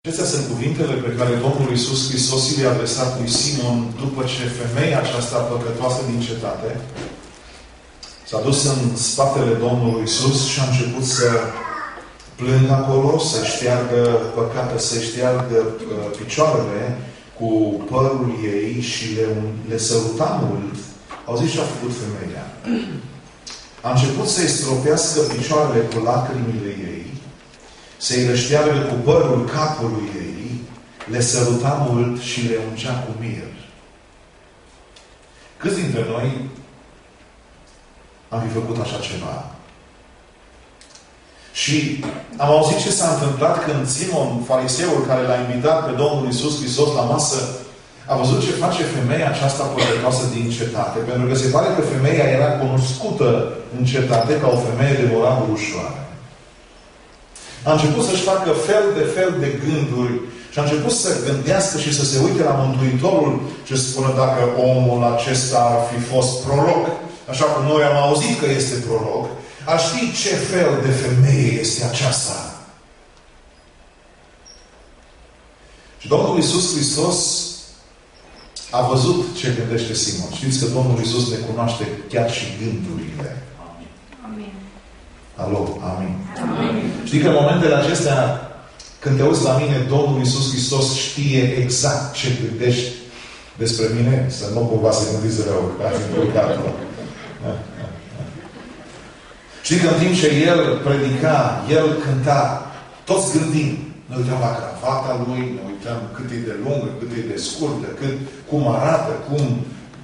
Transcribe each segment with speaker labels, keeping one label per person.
Speaker 1: Acestea sunt cuvintele pe care Domnul Iisus Hristos le-a adresat lui Simon după ce femeia aceasta păcătoasă din cetate s-a dus în spatele Domnului Iisus și a început să plângă acolo, să șteargă păcate, să șteargă picioarele cu părul ei și le săruta mult. Auziți ce a făcut femeia? A început să-i stropească picioarele cu lacrimile ei, să-i rășteargă cu părul capului ei, le săruta mult și le uncea cu mir. Câți dintre noi am fi făcut așa ceva? Și am auzit ce s-a întâmplat când Simon, fariseul care l-a invitat pe Domnul Iisus Hristos la masă, a văzut ce face femeia aceasta păcătoasă din cetate. Pentru că se pare că femeia era cunoscută în cetate ca o femeie de moravă ușoară. A început să-și facă fel de gânduri și a început să gândească și să se uite la Mântuitorul și să spună dacă omul acesta ar fi fost proroc, așa cum noi am auzit că este proroc, ar ști ce fel de femeie este aceasta. Și Domnul Iisus Hristos a văzut ce gândește Simon. Știți că Domnul Iisus ne cunoaște chiar și gândurile.
Speaker 2: Amin.
Speaker 1: Alo, amin.
Speaker 2: Amin.
Speaker 1: Știi că în momentele acestea, când te uiți la mine, Domnul Iisus Hristos știe exact ce gândești despre mine, să nu cumva să gândiți rău, că ați încurcat. Știi că în timp ce El predica, El cânta, toți gândim. Ne uităm la cravata Lui, ne uităm cât e de lungă, cât e de scurtă, cum arată, cum...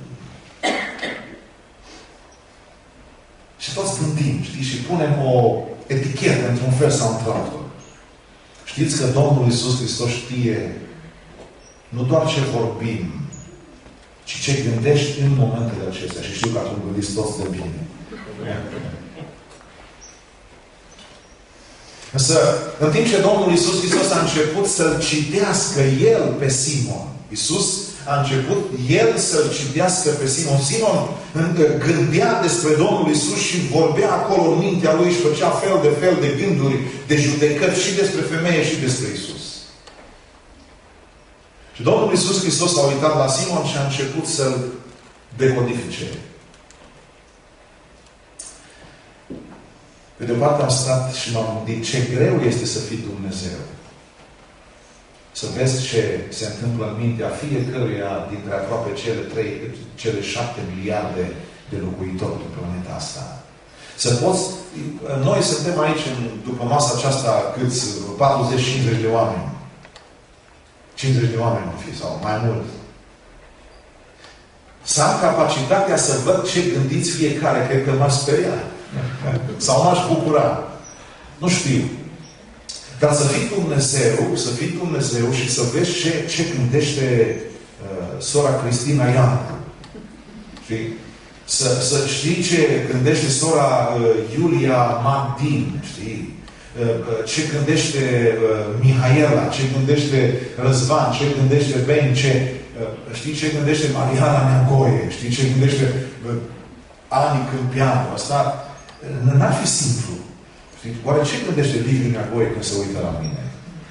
Speaker 1: Și toți gândim, știi? Și punem o etichetă într-un fel sau într-altul. Știți că Domnul Iisus Hristos știe nu doar ce vorbim, ci ce gândești în momentele acestea. Și știu că atunci gândiți toți de bine. Însă, în timp ce Domnul Iisus Hristos a început să-L citească El pe Simon, Iisus a început El să-L citească pe Simon. Simon gândea despre Domnul Iisus și vorbea acolo în mintea lui și făcea fel de gânduri, de judecăți și despre femeie și despre Iisus. Și Domnul Iisus Hristos a uitat la Simon și a început să-L decodifice. Pe de-o parte am stat și m-am gândit ce greu este să fii Dumnezeu. Să vezi ce se întâmplă în mintea fiecăruia dintre aproape cele 7 miliarde de locuitori pe planeta asta. Să poți... Noi suntem aici, după masa aceasta, câți? 40-50 de oameni. 50 de oameni ar fi, sau mai mult. Să am capacitatea să văd ce gândiți fiecare, cred că m-aș speria. Sau m-aș bucura. Nu știu. Dar să fii Dumnezeu și să vezi ce gândește sora Cristina Iancu. Știi? Să știi ce gândește sora Iulia Magdin. Știi? Ce gândește Mihaela, ce gândește Răzvan, ce gândește Ben, știi ce gândește Mariana Neagoie, știi ce gândește Ani Câmpianu. Asta n-ar fi simplu. Știi? Oare ce gândește Liviu Neagoie când se uită la mine?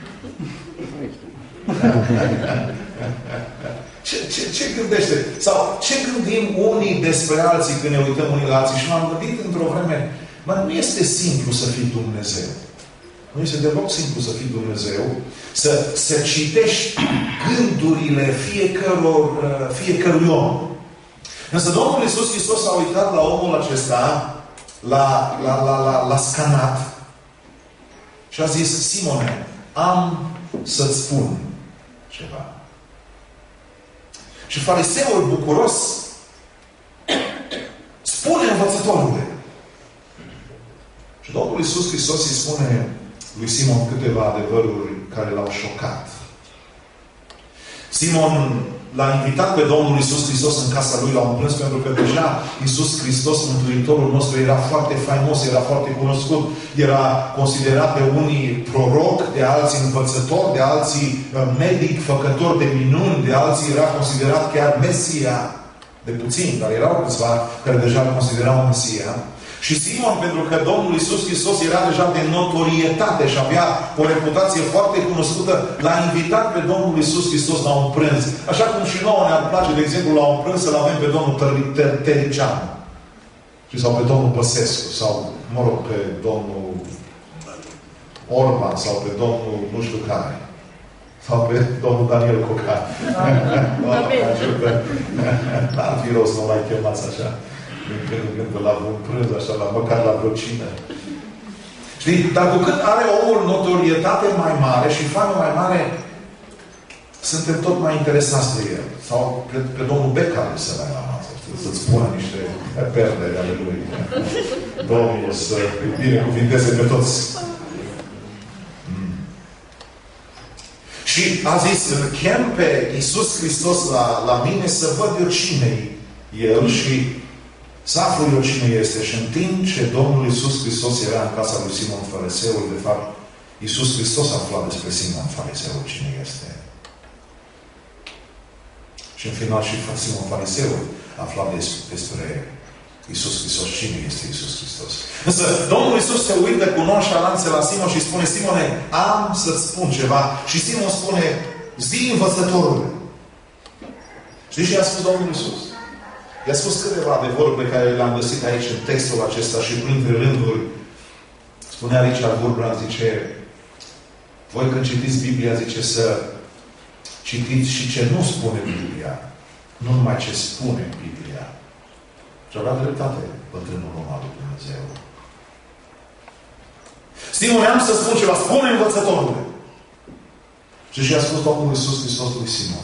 Speaker 1: Ce gândește? Sau ce gândim unii despre alții când ne uităm unii la alții? Și m-am gândit într-o vreme, nu este simplu să fii Dumnezeu. Nu este deloc simplu să fii Dumnezeu. Să citești gândurile fiecărui om. Însă Domnul Iisus Hristos a uitat la omul acesta, l-a scanat și a zis: Simone, am să-ți spun ceva. Și fariseul bucuros spune învățătorule. Și Domnul Iisus Hristos îi spune lui Simon câteva adevăruri care l-au șocat. Simon l-a invitat pe Domnul Iisus Hristos în casa lui, l-a împlâns pentru că deja Iisus Hristos, Mântuitorul nostru, era foarte faimos, era foarte cunoscut, era considerat de unii proroc, de alții învățător, de alții medic, făcător de minuni, de alții era considerat chiar Mesia, de puțini, dar erau câțiva care deja îl considerau Mesia. Și Simon, pentru că Domnul Iisus Hristos era deja de notorietate și avea o reputație foarte cunoscută, l-a invitat pe Domnul Iisus Hristos la un prânz. Așa cum și nouă ne-ar place, de exemplu, la un prânz să-l avem pe Domnul Tăricianu. Sau pe Domnul Băsescu, sau, mă rog, pe Domnul Orban, sau pe Domnul nu știu care. Sau pe Domnul Daniel Cocan. N-ar fi rost să mai chemați așa. Din când în când la un prânz, așa, măcar la vreo cină. Știi? Dar cu cât are omul notorietate mai mare și fame mai mare, suntem tot mai interesați de el. Sau pe Domnul Becali să l-ai la masă. Să-ți spună niște perle ale lui. Domnul să binecuvinteze pe toți. Și a zis, îl chem pe Iisus Hristos la mine să văd eu cine-i el și să aflu eu cine este. Și în timp ce Domnul Iisus Hristos era în casa lui Simon Fariseul, de fapt, Iisus Hristos afla despre Simon Fariseul cine este. Și în final și Simon Fariseul afla despre Iisus Hristos cine este Iisus Hristos. Însă Domnul Iisus se uită cu nonșalanță la Simon și spune, Simone, am să-ți spun ceva. Și Simon spune, zi învățătorule. Știi ce i-a spus Domnul Iisus? I-a spus câteva adevăruri pe care le-am găsit aici în textul acesta și printre rânduri. Spunea Richard Wurbrand, zice, voi când citiți Biblia, zice, să citiți și ce nu spune Biblia. Nu numai ce spune Biblia. Și avea dreptate bătrânul om al lui Dumnezeu. Simone, am să spun ceva. Spune învățătorule. Și i-a spus Domnul Iisus Hristos lui Simon.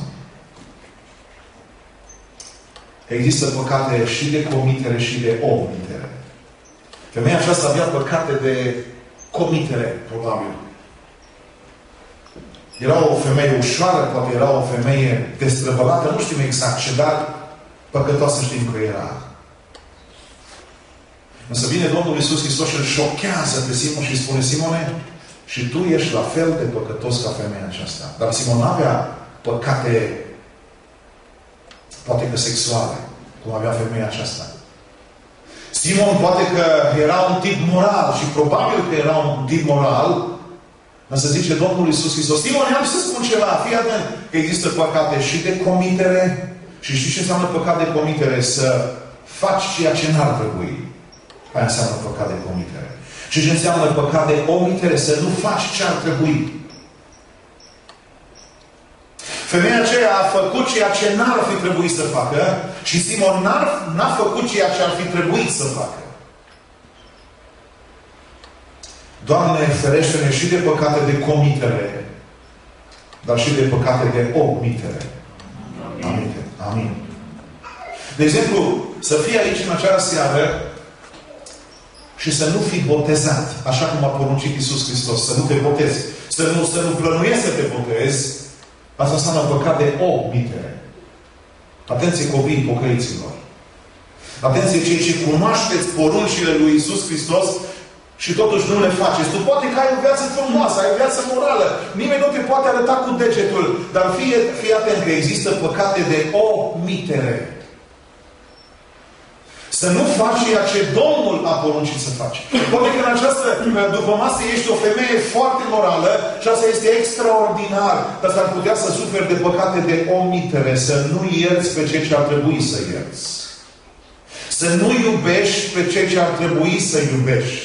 Speaker 1: Există păcate și de comitere și de omitere. Femeia aceasta avea păcate de comitere, probabil. Era o femeie ușoară, poate era o femeie destrăbălată, nu știm exact ce, dar păcătoasă știm că era. Însă vine Domnul Iisus Hristos și îl șochează pe Simon și spune, Simone, și tu ești la fel de păcătos ca femeia aceasta. Dar Simon nu avea păcate poate că sexuale, cum avea femeia aceasta. Simon poate că era un tip moral și probabil că era un tip moral, însă zice Domnul Iisus Hristos, Simon, am să spun ceva, fii atent, că există păcate și de comitere și știi ce înseamnă păcat de comitere? Să faci ceea ce n-ar trebui. Aia înseamnă păcat de comitere. Și ce înseamnă păcat de omitere? Să nu faci ce ar trebui. Femeia aceea a făcut ceea ce n-ar fi trebuit să facă și Simon n-a făcut ceea ce ar fi trebuit să facă. Doamne, ferește-ne și de păcate de comitere, dar și de păcate de omitere. Amin. Amin. De exemplu, să fii aici în această seară și să nu fii botezat, așa cum a poruncit Iisus Hristos, să nu te botezi, să nu plănuiești să te botezi, asta înseamnă păcat de omitere. Atenție copiii pocăiților. Atenție cei ce cunoașteți poruncile lui Iisus Hristos și totuși nu le faceți. Tu poate că ai o viață frumoasă, ai o viață morală. Nimeni nu te poate arăta cu degetul. Dar fii atent că există păcate de omitere. Să nu faci ceea ce Domnul a poruncit să faci. Poate că în această după masă ești o femeie foarte morală și asta este extraordinar. Dar s-ar putea să suferi de păcate de omitere. Să nu ierți pe cei ce ar trebui să ierți. Să nu iubești pe cei ce ar trebui să iubești.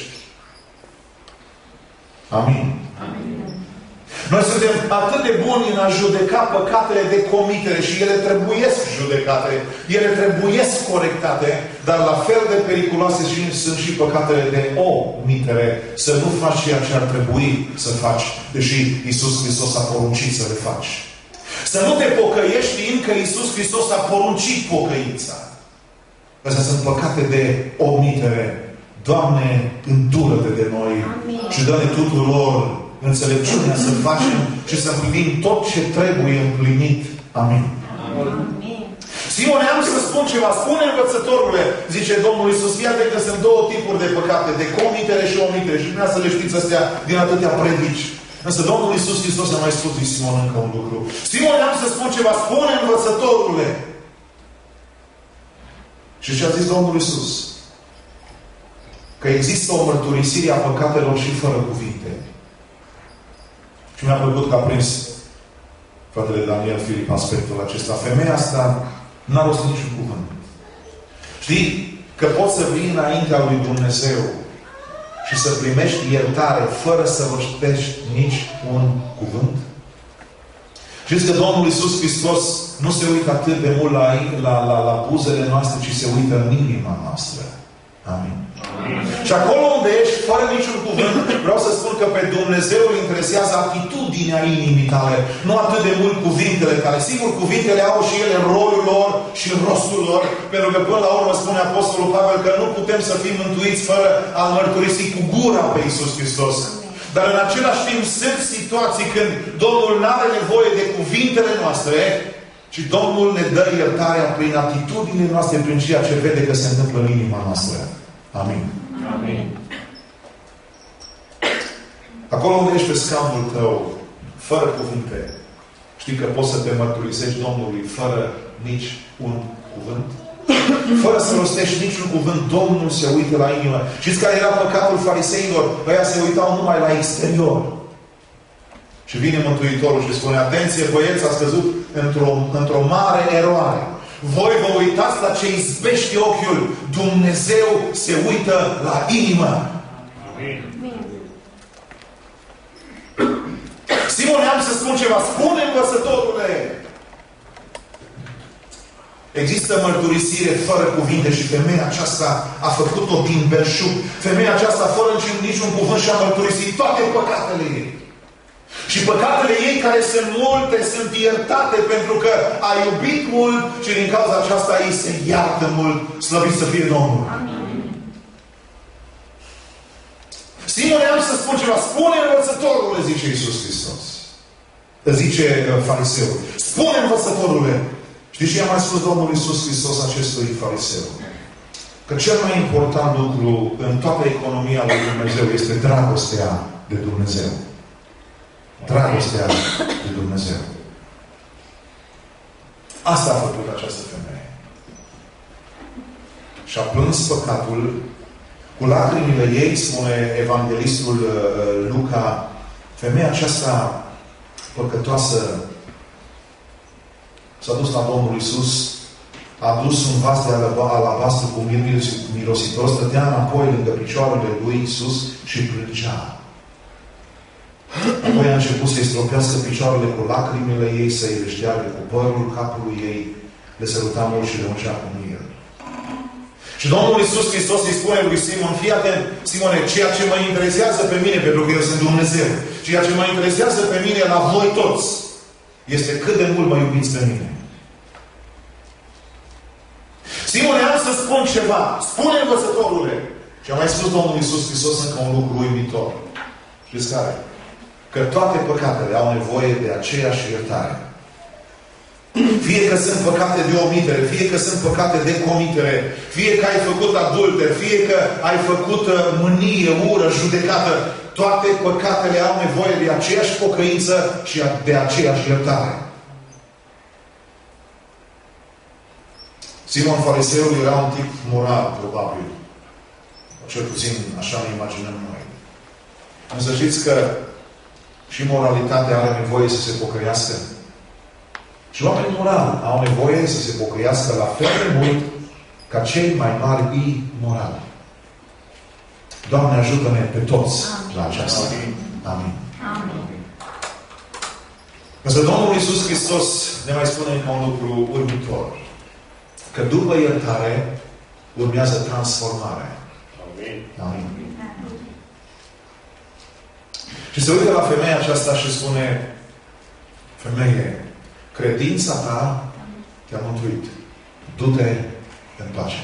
Speaker 1: Amin. Amin. Noi suntem atât de buni în a judeca păcatele de comitere și ele trebuiesc judecate, ele trebuiesc corectate, dar la fel de periculoase sunt și păcatele de omitere. Să nu faci ceea ce ar trebui să faci, deși Iisus Hristos a poruncit să le faci. Să nu te pocăiești știind că Iisus Hristos a poruncit pocăința. Astea sunt păcate de omitere. Doamne, îndură-te de noi. Amin. Și dă-ne tuturor înțelepciunea să facem și să împlinim tot ce trebuie împlinit. Amin. Amin. Simone, am să spun ceva. Spune învățătorule, zice Domnul Iisus, iată că sunt două tipuri de păcate, de comitere și omitere. Și vrea să le știți astea din atâtea predici. Însă Domnul Iisus Hristos a mai spus lui Simon încă un lucru. Simone, am să spun ceva. Spune învățătorule. Și ce a zis Domnul Iisus? că există o mărturisire a păcatelor și fără cuvinte. Și mi-a plăcut că a prins fratele Daniel Filip aspectul acesta. Femeia asta n-a rostit niciun cuvânt. Știi? Că poți să vii înaintea lui Dumnezeu și să primești iertare fără să rostești nici un cuvânt? Știți că Domnul Iisus Hristos nu se uită atât de mult la buzele noastre, ci se uită în inima noastră. Amin. Amin. Și acolo unde ești, fără niciun cuvânt, vreau să spun că pe Dumnezeu îl interesează atitudinea inimii tale, nu atât de mult cuvintele tale. Sigur, cuvintele au și ele rolul lor și rostul lor, pentru că până la urmă spune Apostolul Pavel că nu putem să fim mântuiți fără a mărturisi cu gura pe Iisus Hristos. Dar în același timp sunt situații când Domnul nu are nevoie de cuvintele noastre, ci Domnul ne dă iertarea prin atitudinile noastre, prin ceea ce vede că se întâmplă în inima noastră. Amin.
Speaker 2: Amin.
Speaker 1: Acolo unde ești pe scaunul tău, fără cuvinte, știi că poți să te mărturisești Domnului fără nici un cuvânt? Fără să rostești niciun cuvânt, Domnul se uită la inimă. Știți care era păcatul fariseilor? Ăia se uitau numai la exterior. Și vine Mântuitorul și spune, atenție, băieți, ați căzut într-o mare eroare. Voi vă uitați la ce izbește ochiul. Dumnezeu se uită la inimă.
Speaker 2: Amin.
Speaker 1: Simone, am să spun ceva. Spune, învățătorule! Există mărturisire fără cuvinte și femeia aceasta a făcut-o din belșug. Femeia aceasta, fără niciun cuvânt, și-a mărturisit toate păcatele ei. Și păcatele ei, care sunt multe, sunt iertate pentru că a iubit mult și din cauza aceasta ei se iartă mult. Slăvit să fie Domnul.
Speaker 2: Amin.
Speaker 1: Simone, am să spun ceva. Spune, învățătorule, zice Iisus Hristos. Zice fariseul. Spune, învățătorule. Știți ce a mai spus Domnul Iisus Hristos acestui fariseu? Că cel mai important lucru în toată economia lui Dumnezeu este dragostea de Dumnezeu. Dragostea de Dumnezeu. Asta a făcut această femeie. Și-a plâns păcatul cu lacrimile ei, spune evanghelistul Luca, femeia aceasta păcătoasă s-a dus la Domnul Iisus, a adus un vas de alabastru cu mir mirositor, stătea înapoi lângă picioarele lui Iisus și plângea. Apoi a început să-i stropească picioarele cu lacrimile ei, să-i le șteargă cu părul capului ei, le săruta mult și le ungea cu mir. Și Domnul Iisus Hristos îi spune lui Simon, fii atent, Simone, ceea ce mă interesează pe mine, pentru că eu sunt Dumnezeu, ceea ce mă interesează pe mine la voi toți, este cât de mult mă iubiți pe mine. Simone, am să spun ceva. Spune, învățătorule. Și a mai spus Domnul Iisus Hristos încă un lucru uimitor. Știți care? Că toate păcatele au nevoie de aceeași iertare. Fie că sunt păcate de omitere, fie că sunt păcate de comitere, fie că ai făcut adulter, fie că ai făcut mânie, ură, judecată, toate păcatele au nevoie de aceeași pocăință și de aceeași iertare. Simon Fariseul era un tip moral, probabil. Cel puțin așa ne imaginăm noi. Însă știți că și moralitatea are nevoie să se pocăiască. Și oamenii morali au nevoie să se pocăiască la fel de mult ca cei mai mari imorali. Doamne, ajută-ne pe toți la aceasta. Amin.
Speaker 2: Amin.
Speaker 1: Însă Domnul Iisus Hristos ne mai spune încă un lucru următor. Că după iertare urmează transformare.
Speaker 2: Amin.
Speaker 1: Amin. Și se uită la femeia aceasta și spune, femeie, credința ta te-a mântuit. Du-te în pace.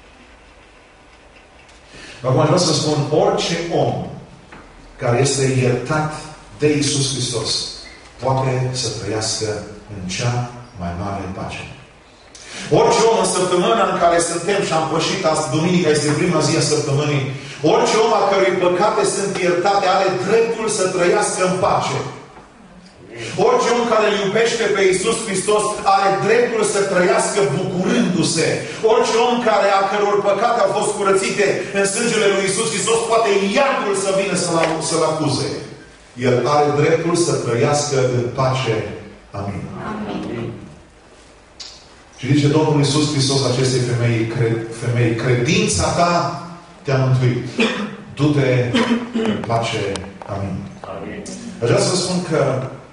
Speaker 1: Acum aș vrea să spun, orice om care este iertat de Iisus Hristos poate să trăiască în cea mai mare pace. Orice om în săptămâna în care suntem și am pășit azi, duminica este prima zi a săptămânii, orice om a cărui păcate sunt iertate are dreptul să trăiască în pace. Orice om care îl iubește pe Iisus Hristos are dreptul să trăiască bucurându-se. Orice om a căror păcate au fost curățite în sângele lui Iisus Hristos, poate iadul să vină să-l acuze. El are dreptul să trăiască în pace. Amin.
Speaker 2: Amin.
Speaker 1: Și zice Domnul Iisus Hristos acestei femei, credința ta te-a mântuit. Du-te în pace. Amin.
Speaker 2: Amin.
Speaker 1: Aș vrea să spun că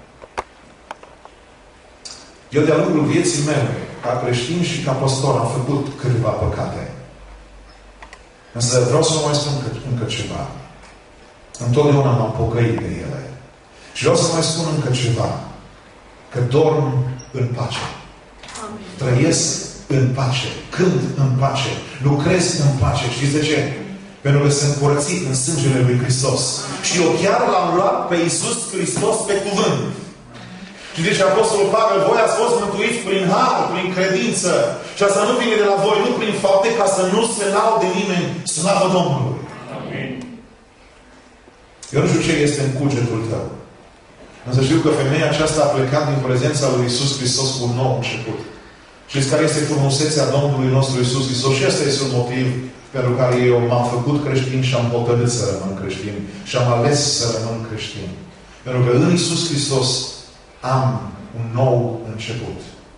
Speaker 1: eu de-a lungul vieții mele, ca creștin și ca pastor, am făcut câteva păcate. Însă vreau să mai spun încă ceva. Întotdeauna m-am pocăit de ele. Și vreau să mai spun încă ceva. Că dorm în pace.
Speaker 3: Amin.
Speaker 1: Trăiesc în pace. Cânt în pace. Lucrez în pace. Știți de ce? Pentru că sunt curățit în sângele lui Hristos. Și eu chiar l-am luat pe Iisus Hristos pe cuvânt. Și zice Apostolul Pavel, voi ați fost mântuiți prin har, prin credință. Și asta nu vine de la voi, nu prin fapte, ca să nu se laude nimeni, slavă Domnului.
Speaker 2: Amin.
Speaker 1: Eu nu știu ce este în cugetul tău. Însă știu că femeia aceasta a plecat din prezența lui Iisus Hristos cu un nou început. Știți care este frumusețea Domnului nostru Iisus Hristos? Și ăsta este un motiv pentru care eu m-am făcut creștin și am hotărât să rămân creștin. Și am ales să rămân creștin. Pentru că în Iisus Hristos am un nou început.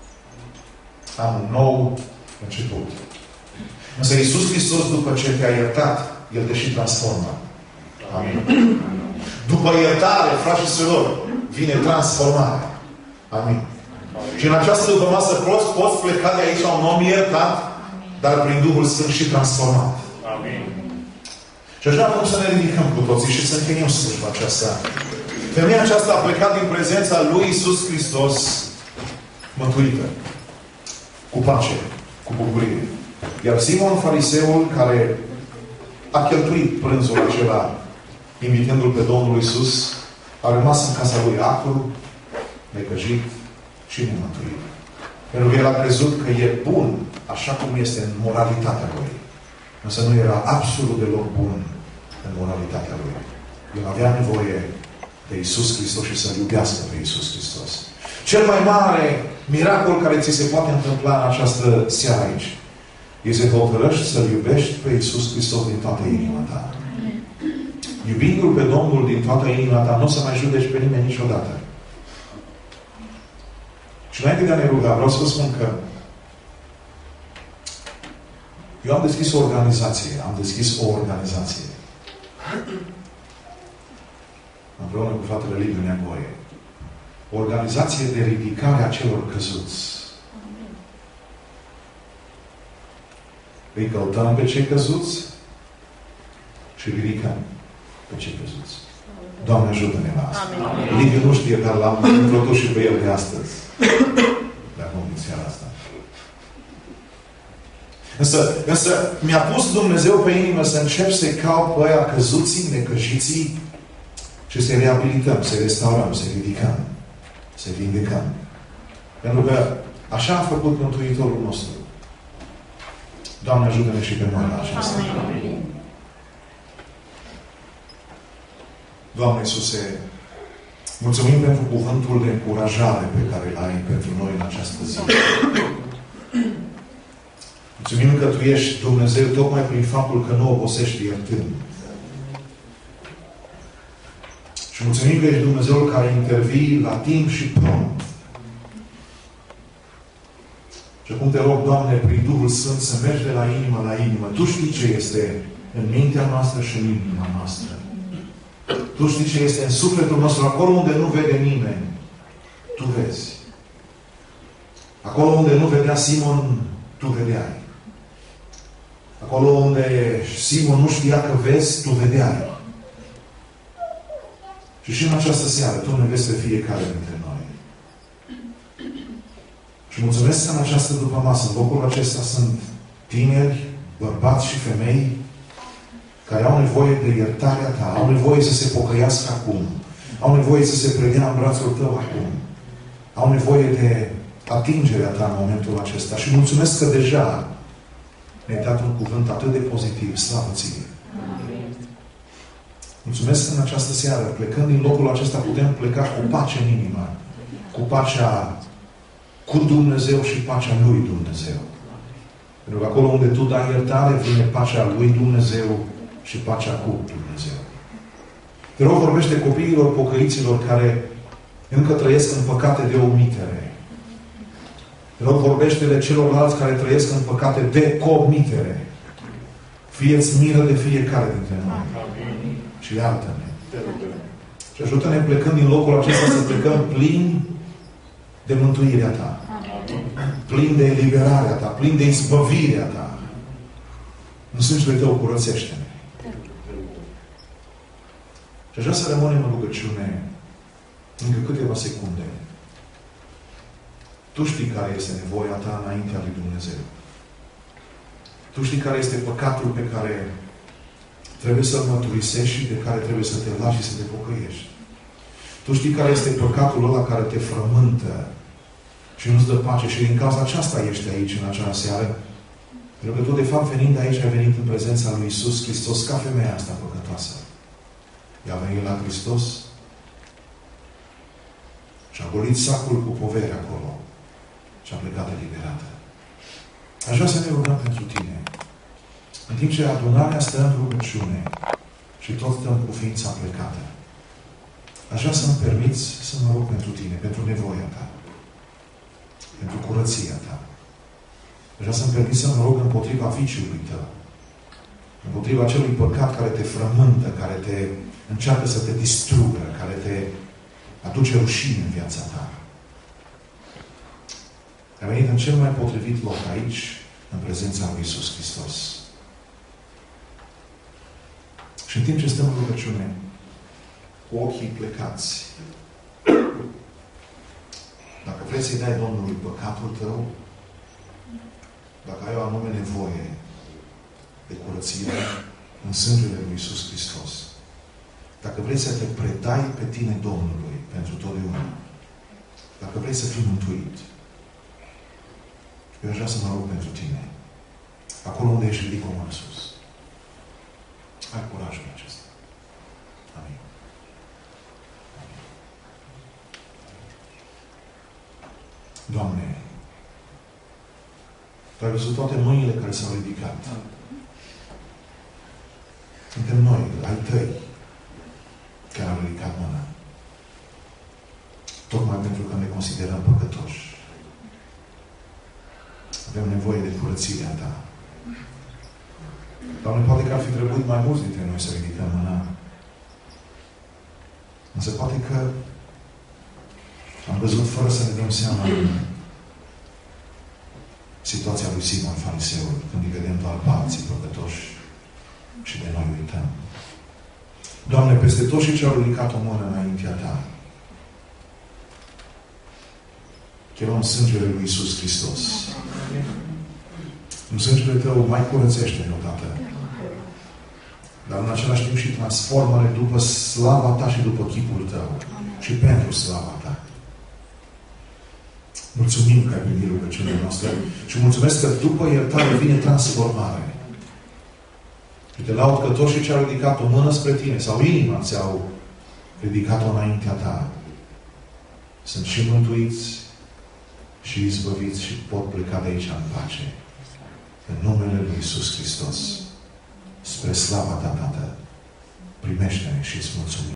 Speaker 1: Am un nou început. Însă Iisus Hristos, după ce te-a iertat, El te și transformă. Amin. După iertare, frați și surori, vine transformare. Amin. Și în această dupămasă poți pleca de aici un om iertat, dar prin Duhul Sfânt și transformat.
Speaker 2: Amin.
Speaker 1: Și aș vrea acum să ne ridicăm cu toții și să încheiem slujba aceasta. Femeia aceasta a plecat din prezența lui Iisus Hristos mântuită. Cu pace, cu bucurie. Iar Simon, fariseul, care a cheltuit prânzul acela, invitându-l pe Domnul Iisus, a rămas în casa lui acru, necăjit și nemântuit. Pentru că el a crezut că e bun, așa cum este în moralitatea lui. Însă nu era absolut deloc bun în moralitatea lui. El avea nevoie de Iisus Hristos și să-L iubească pe Iisus Hristos. Cel mai mare miracol care ți se poate întâmpla în această seară aici este să hotărăști să-L iubești pe Iisus Hristos din toată inima ta. Iubindu-L pe Domnul din toată inima ta, nu o să mai judeci pe nimeni niciodată. Și înainte de a ne ruga, vreau să vă spun că eu am deschis o organizație. Împreună cu fratele Liviu Neagoie. O organizație de ridicare a celor căzuți. Îi căutăm pe cei căzuți și ridicăm pe cei căzuți. Doamne, ajută-ne la asta.
Speaker 3: Amin.
Speaker 1: Liviu nu știe, dar l-am introdus și pe el de astăzi. De acum din seara asta. Însă mi-a pus Dumnezeu pe inimă să încep să-i caut pe aia căzuții, necăjiții și să-i reabilităm, să-i restaurăm, să-i ridicăm, să-i vindecăm. Pentru că așa a făcut Mântuitorul nostru. Doamne, ajută-ne și pe noi la aceasta.
Speaker 3: Amin.
Speaker 1: Doamne Iisuse, mulțumim pentru cuvântul de încurajare pe care îl ai pentru noi în această zi. Mulțumim că Tu ești Dumnezeu tocmai prin faptul că nu obosești iertând. Și mulțumim că ești Dumnezeul care intervii la timp și prompt. Și acum te rog, Doamne, prin Duhul Sfânt să mergi de la inimă la inimă. Tu știi ce este în mintea noastră și în inima noastră. Tu știi ce este în sufletul nostru, acolo unde nu vede nimeni. Tu vezi. Acolo unde nu vedea Simon, Tu vedeai. Acolo unde Simon nu știa că vezi, Tu vedeai. Și în această seară, Tu ne vezi pe fiecare dintre noi. Și mulțumesc că în această dupămasă, în locul acesta sunt tineri, bărbați și femei care au nevoie de iertarea Ta, au nevoie să se pocăiască acum, au nevoie să se predea în brațul Tău acum, au nevoie de atingerea Ta în momentul acesta. Și mulțumesc că deja ne-ai dat un cuvânt atât de pozitiv. Slavă Ție! Mulțumesc în această seară. Plecând din locul acesta putem pleca cu pace în inimă. Cu pacea cu Dumnezeu și pacea lui Dumnezeu. Pentru că acolo unde tu dai iertare, vine pacea lui Dumnezeu și pacea cu Dumnezeu. Te rog, vorbește copiilor pocăiților care încă trăiesc în păcate de omitere. Te rog, vorbește-le celorlalți care trăiesc în păcate de comitere. Fie-ți milă de fiecare dintre noi. Și iartă-ne. Și ajută-ne plecând din locul acesta să plecăm plini de mântuirea Ta. Plin de eliberarea Ta. Plin de izbăvirea Ta. În sângele Tău curățește-ne. Și aș vrea să rămânem în rugăciune încă câteva secunde. Tu știi care este nevoia ta înaintea lui Dumnezeu. Tu știi care este păcatul pe care trebuie să-l mărturisești și de care trebuie să te lași și să te pocăiești. Tu știi care este păcatul ăla care te frământă și nu-ți dă pace și din cauza aceasta ești aici în acea seară. Pentru că tu, de fapt, venind aici, ai venit în prezența lui Iisus Hristos ca femeia asta păcătoasă. Ea a venit la Hristos și a golit sacul cu povere acolo și a plecat eliberată. Aș vrea să ne rugăm pentru tine. În timp ce adunarea stă în rugăciune și tot stăm cu ființa plecată, aș vrea să-mi permiți să mă rog pentru tine, pentru nevoia ta, pentru curăția ta. Aș vrea să-mi permiți să mă rog împotriva viciului tău, împotriva acelui păcat care te frământă, care te încearcă să te distrugă, care te aduce rușine în viața ta. Ai venit în cel mai potrivit loc aici, în prezența lui Iisus Hristos. Și în timp ce stăm în rugăciune, cu ochii plecați, dacă vrei să-i dai Domnului păcatul tău, dacă ai o anume nevoie de curățire în sângele lui Iisus Hristos, dacă vrei să te predai pe tine Domnului pentru totdeauna, dacă vrei să fii mântuit, eu aș vrea să mă rog pentru tine. Acolo unde ești, ridică mâna sus. Ai curajul acesta. Amin. Amin. Doamne, Tu ai văzut toate mâinile care s-au ridicat. Suntem noi, ai Tăi, care au ridicat mâna. Tocmai pentru că ne considerăm păcătoși. Avem nevoie de curățirea Ta. Doamne, poate că ar fi trebuit mai mulți dintre noi să ridicăm mâna. Însă poate că am văzut fără să ne dăm seama situația lui Simon Fariseul, când îi vedem doar pe alții păcătoși și de noi uităm. Doamne, peste toți cei ce au ridicat o mână înaintea Ta, chemăm sângele lui Iisus Hristos. În sângele Tău mai curățește-ne odată. Dar în același timp și transformă-ne după slava Ta și după chipul Tău. Și pentru slava Ta. Mulțumim că ai primit rugăciunea noastră și mulțumesc că după iertare vine transformare. Și te laud că toți cei ce au ridicat o mână spre Tine sau inima ți-au ridicat-o înaintea Ta sunt și mântuiți și izbăviți și pot pleca de aici în pace. În numele Lui Iisus Hristos. Spre slava Ta, Tată, primește-ne și îți mulțumim.